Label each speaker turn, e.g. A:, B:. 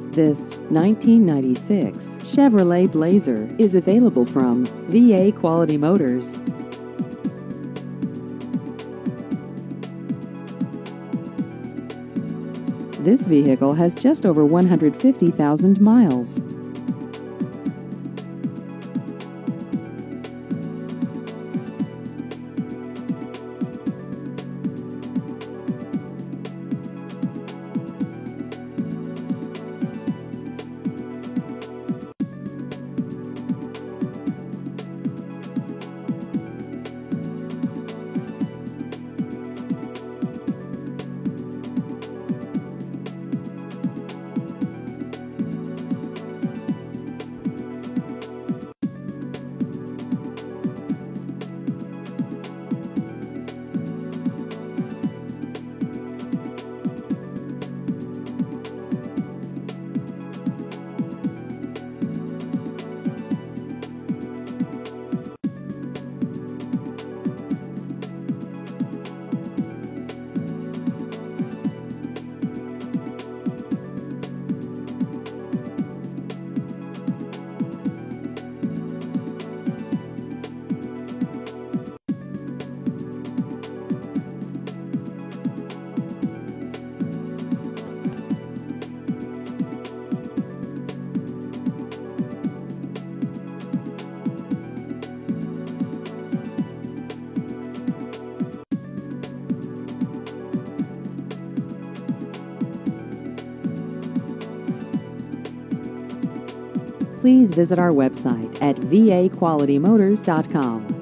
A: This 1996 Chevrolet Blazer is available from VA Quality Motors. This vehicle has just over 150,000 miles. Please visit our website at vaqualitymotors.com.